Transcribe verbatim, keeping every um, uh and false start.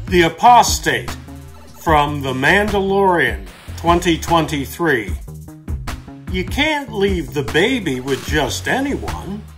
The Apostate from The Mandalorian twenty twenty-three. You can't leave the baby with just anyone.